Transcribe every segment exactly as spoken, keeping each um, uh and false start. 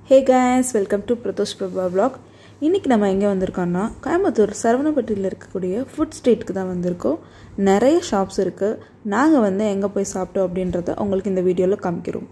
Hey guys, welcome to Prathosh Prabha vlog. இன்னைக்கு நம்ம எங்க வந்திருக்கோம்னா கோயம்புத்தூர் சரவணப்பட்டியில் இருக்கக்கூடிய ஃபுட் ஸ்ட்ரீட்க்கு தான் வந்திருக்கோம். நிறைய ஷாப்ஸ் இருக்கு. நாங்க வந்து எங்க போய் சாப்பிட்டோம் அப்படின்றத உங்களுக்கு இந்த வீடியோல காமிக்கிறோம்.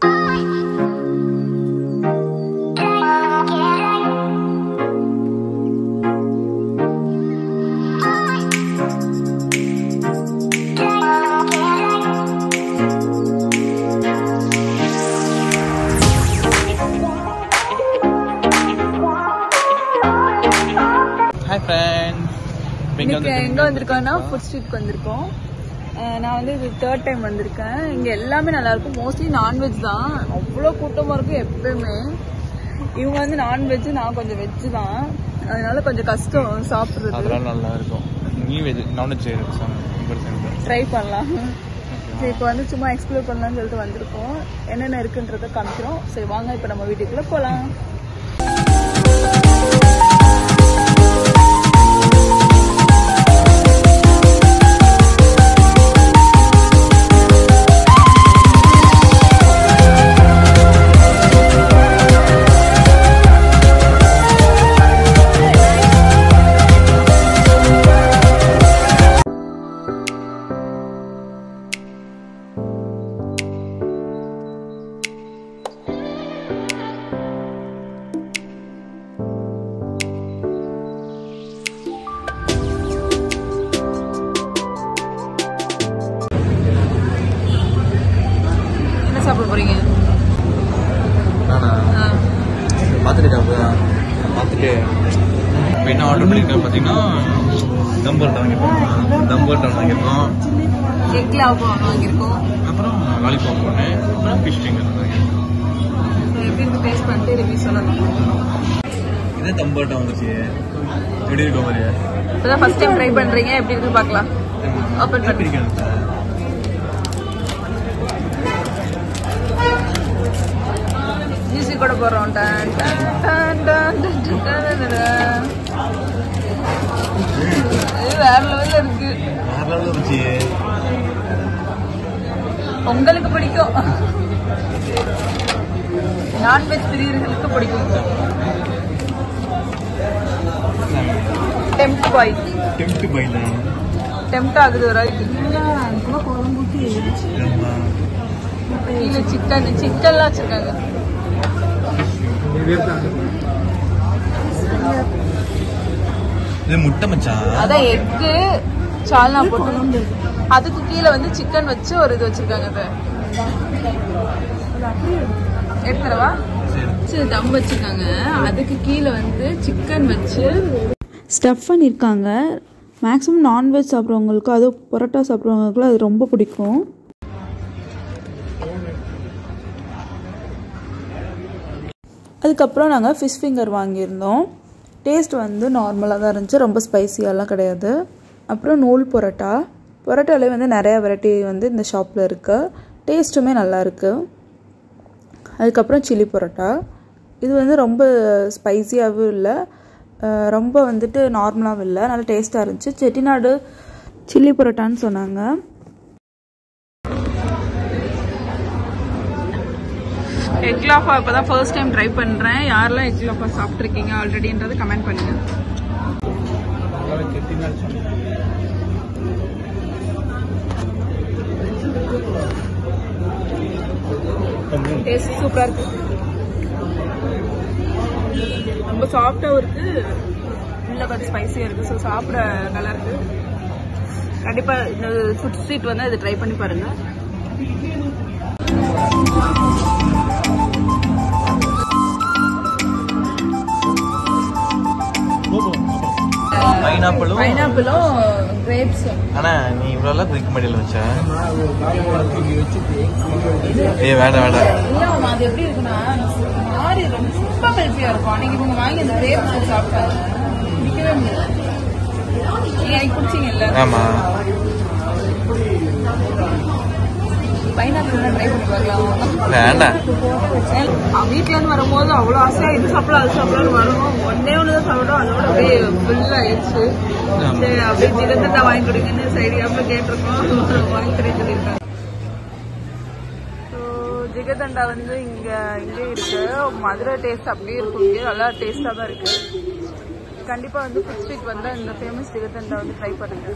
Hi friends. இன்னைக்கு எங்க வந்திருக்கோம்னா ஃபுட் ஸ்ட்ரீட்க்கு வந்திருக்கோம். நான் வந்து இது தேர்ட் டைம் வந்திருக்கேன். இங்க எல்லாமே நல்லா இருக்கும். மோஸ்ட்லி நான்வெஜ் தான். அவ்வளோ கூட்டமா இருக்கும் எப்பவுமே. இவங்க வந்து நான்வெஜ், நான் கொஞ்சம் வெஜ் தான். அதனால கொஞ்சம் கஷ்டம் சாப்பிடுறது. அதெல்லாம் நல்லா இருக்கும். நீ வெஜ் நான்வெஜ் ட்ரை பண்ணலாம். சரி, இப்போ வந்து சும்மா எக்ஸ்ப்ளோர் பண்ணலாம்னு சொல்லிட்டு வந்திருக்கோம். என்னென்ன இருக்குன்றத காமிக்கிறோம். சரி வாங்க இப்போ நம்ம வீட்டுக்குள்ள போலாம். சாப்பிட போறீங்க? நானா பார்த்துட்டு பார்த்துட்டு இப்போ என்ன ஆர்டர் பண்ணியிருக்கேன் பார்த்தீங்கன்னா தம் பரோட்டா வாங்கியிருக்கோம். தம் பரோட்டா வாங்கியிருக்கோம். எக் லாபம் வாங்கியிருக்கோம். அப்புறம் லாலிபாப் ஒன்று, அப்புறம் ஃபிஷ் ஃபிங்கர் வாங்கியிருக்கோம். எப்படி இருக்கு டேஸ்ட் பண்ணிட்டு ரிவ்யூ சொல்லணும். இதே தம் பரோட்டா வந்துச்சு. எப்படி இருக்க மாதிரி இப்போதான் ஃபர்ஸ்ட் டைம் ட்ரை பண்றீங்க. எப்படி இருக்குன்னு பார்க்கலாம். ஓப்பன் பண்ணிருக்கேன். மியூசிக் கூட போறோம். வேற லெவல்ல இருக்கு. உங்களுக்கு பிடிக்கும். நான்வெஜ் பிரியர்களுக்கு பிடிக்கும். டெம்ப்ட் பாய் டெம்ப்ட் பாய் தான். டெம்ப்ட் ஆகுது ஒரு ஆளுக்கு. இல்ல சிக்கன் சிக்கன்லாம் வச்சிருக்காங்க. முட்டை மச்சான். அதான் எக்கு சால்னா போட்டு அதுக்கு கீழே வந்து சிக்கன் வச்சு ஒரு இது வச்சிருக்காங்க. எடுத்துறவா தம் வச்சிருக்காங்க. அதுக்கு கீழே வந்து சிக்கன் வச்சு ஸ்டஃப் பண்ணியிருக்காங்க. மேக்ஸிமம் நான்வெஜ் சாப்பிட்றவங்களுக்கு, அதுவும் பரோட்டா சாப்பிட்றவங்களுக்குலாம் அது ரொம்ப பிடிக்கும். அதுக்கப்புறம் நாங்கள் ஃபிஷ் ஃபிங்கர் வாங்கியிருந்தோம். டேஸ்ட் வந்து நார்மலாக தான் இருந்துச்சு. ரொம்ப ஸ்பைசியாலாம் கிடையாது. அப்புறம் நூல் பரோட்டா. பரோட்டாலே வந்து நிறையா வெரைட்டி வந்து இந்த ஷாப்பில் இருக்குது. டேஸ்ட்டுமே நல்லா இருக்குது. அதுக்கப்புறம் சில்லி பரோட்டா. இது வந்து ரொம்ப ஸ்பைசியாகவும் இல்லை, ரொம்ப வந்துட்டு நார்மலாகவும் இல்லை, நல்லா டேஸ்ட்டாக இருந்துச்சு. செட்டிநாடு சில்லி பரோட்டான்னு சொன்னாங்க. எக் லாஃபா இப்போ தான் ஃபர்ஸ்ட் டைம் ட்ரை பண்ணுறேன். யாரெல்லாம் எக் லாஃபா சாப்பிட்ருக்கீங்க ஆல்ரெடின்றது கமெண்ட் பண்ணுங்க. டேஸ்ட் சூப்பராக இருக்கு. ரொம்ப சாஃப்டாகவும் இருக்கு, உள்ள கொஞ்சம் ஸ்பைசியாக இருக்கு. ஸோ சாப்பிட நல்லா இருக்கு. கண்டிப்பாக இந்த ஃபுட் ஸ்ட்ரீட் வந்து அதை ட்ரை பண்ணி பாருங்க. பைனாப்பிளும் பைனாப்பிளும் கிரேப்ஸ். ஆனா நீ இவ்வளவு குயிக் மடியில் வச்ச ஏ வேண்டாம் வேண்டாம். இல்ல அது எப்படி இருக்குன்னா மாறி ரொம்ப ஹெல்த்தியா இருக்கும். அன்னைக்கு இவங்க வாங்கி அந்த கிரேப்ஸ் சாப்பிட்டாங்க, பிடிக்கவே முடியல. நீங்க குடிச்சீங்கல்ல? ஆமா. பைனாப்பிள் ட்ரை பண்ணி பார்க்கலாம். வேண்டாம். வீட்டுல இருந்து வரும்போது அவ்வளவு ஆசையா இது சாப்பிடலாம் அது சாப்பிடலாம் வரும். ஒன்னே ஒண்ணுதான் சாப்பிடும். அதோட அப்படியே ஃபுல் ஆயிடுச்சு. சரி அப்படியே திறந்துட்டா வாங்கி கொடுங்கன்னு சைடு அப்ப கேட்டிருக்கோம். வாங்கி தரேன்னு சொல்லியிருக்காங்க. ஜிகர்தண்டா வந்து இங்கே இங்கே இருக்குது. மதுரை டேஸ்ட் அப்படியே இருக்கும். இங்கே நல்லா டேஸ்ட்டாக தான் இருக்குது. கண்டிப்பாக வந்து ஃபுட் ஸ்ட்ரீட் வந்தால் இந்த ஃபேமஸ் ஜிகர்தண்டா வந்து ட்ரை பண்ணுங்கள்.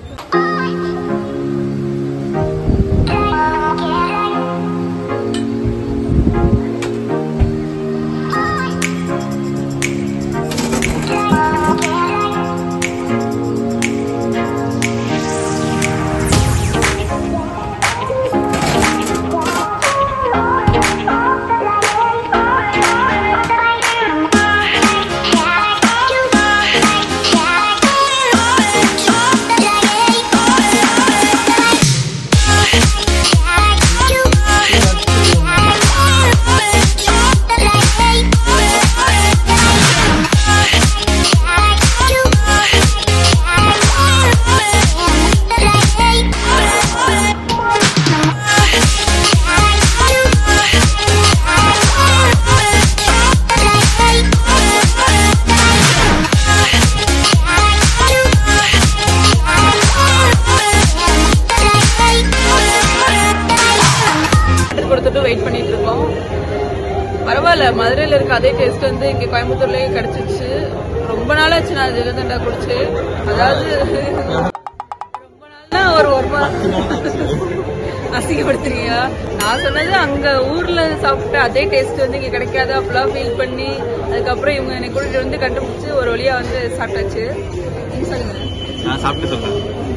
வெயிட் பண்ணிட்டு இருக்கோம். பரவாயில்ல, மதுரையில் இருக்க அதே டேஸ்ட் வந்து இங்கே கோயம்புத்தூர்லயே கிடைச்சிச்சு. ரொம்ப நாள் ஆச்சு நான் ஜிகர்தண்டா குடிச்சு. அதாவது ரொம்ப நாள்னா ஒரு ஒரு அசிங்கப்படுத்துறீங்க. நான் சொன்னது அங்க ஊர்ல சாப்பிட்ட அதே டேஸ்ட் வந்து இங்க கிடைக்காது அப்படிலாம் ஃபீல் பண்ணி அதுக்கப்புறம் இவங்க என்னை கூட்டிட்டு வந்து கண்டுபிடிச்சு ஒரு வழியா வந்து சாப்பிட்டாச்சு. சொல்லுங்க. நான் சாப்பிட்டு சொல்றேன்.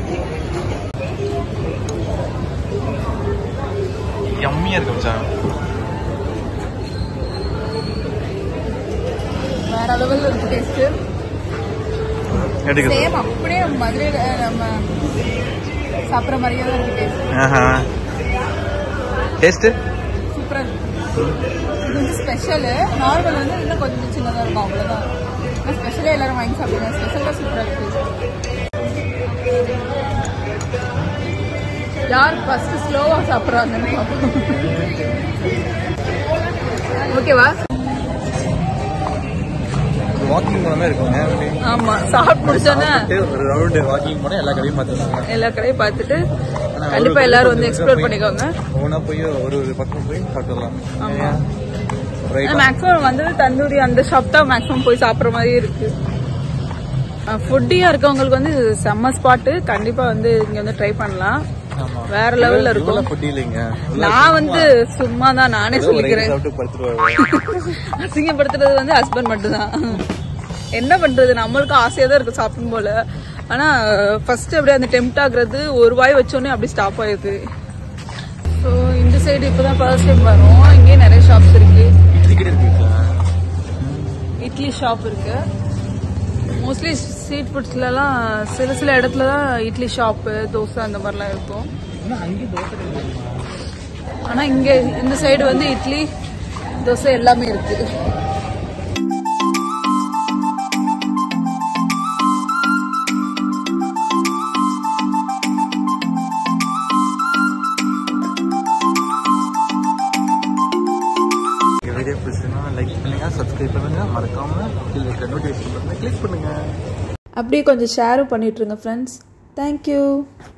யம்மியா இருக்கு மச்சான். வேற லெவல்ல இருக்கு டேஸ்ட். சேம் அப்படியே மதுரையில நம்ம சாப்பிட்ற மாதிரியே தான் இருக்கு டேஸ்ட். டேஸ்ட் சூப்பரா இருக்கு. இது வந்து ஸ்பெஷல். நார்மல் வந்து இன்னும் கொஞ்சம் சின்னதா இருக்கும், அவ்வளவுதான். ஸ்பெஷலே எல்லாரும் வாங்கி சாப்பிடுங்க. ஸ்பெஷலா சூப்பரா இருக்கு. யார் ஃபர்ஸ்ட் ஸ்லோவா சாப்பிட்றாங்கன்னு ஓகேவா? வாக்கிங் போன மாதிரி இருக்கும். ஆமா, சாப்பிட்டு முடிச்சோன்னே ஒரு ரவுண்ட் வாக்கிங் போனா எல்லா கடையும் பார்த்துருவாங்க. எல்லா கடையும் பார்த்துட்டு கண்டிப்பா எல்லாரும் வந்து எக்ஸ்ப்ளோர் பண்ணிக்கோங்க. ஒவ்வொன்னா போய் ஒரு ஒரு பக்கம் போய் சாப்பிடலாம். ஆமா, மேக்ஸிமம் வந்து தந்தூரி அந்த ஷாப் தான் மேக்ஸிமம் போய் சாப்பிட்ற மாதிரி இருக்கு. ஃபுட்டியா இருக்கவங்களுக்கு வந்து செம்ம ஸ்பாட்டு. கண்டிப்பா வந்து இங்க வந்து ட்ரை பண்ணலாம். வேற லெவல்ல இருக்கும். நான் வந்து சும்மா தான் நானே சொல்லிக்கிறேன். அசிங்கப்படுத்துறது வந்து ஹஸ்பண்ட் மட்டும் தான். என்ன பண்றது, நம்மளுக்கு ஆசையா தான் இருக்கு சாப்பிடும் போல. ஆனா ஃபர்ஸ்ட் அப்படியே அந்த டெம்ப்ட் ஆகுறது ஒரு வாய் வச்சோடனே அப்படி ஸ்டாப் ஆயிடுது. ஸோ இந்த சைடு இப்பதான் ஃபர்ஸ்ட் டைம் வரும். இங்கே நிறைய ஷாப்ஸ் இருக்கு. இட்லி ஷாப் இருக்கு. மோஸ்ட்லி ஸ்ட்ரீட் ஃபுட்ஸ்லாம் சில சில இடத்துல தான் இட்லி ஷாப்பு, தோசை அந்த மாதிரிலாம் இருக்கும். ஆனால் இங்கே இந்த சைடு வந்து இட்லி தோசை எல்லாமே இருக்கு. வீடியோ பிடிச்சிருந்தா லைக் பண்ணுங்க, சப்ஸ்கிரைப் பண்ணுங்க, மறக்காம கீழே இருக்க நோட்டிஃபிகேஷன் பட்டனை கிளிக் பண்ணுங்க. அப்படியே கொஞ்சம் ஷேரும் பண்ணிட்டுருங்க ஃப்ரெண்ட்ஸ். தேங்க்யூ.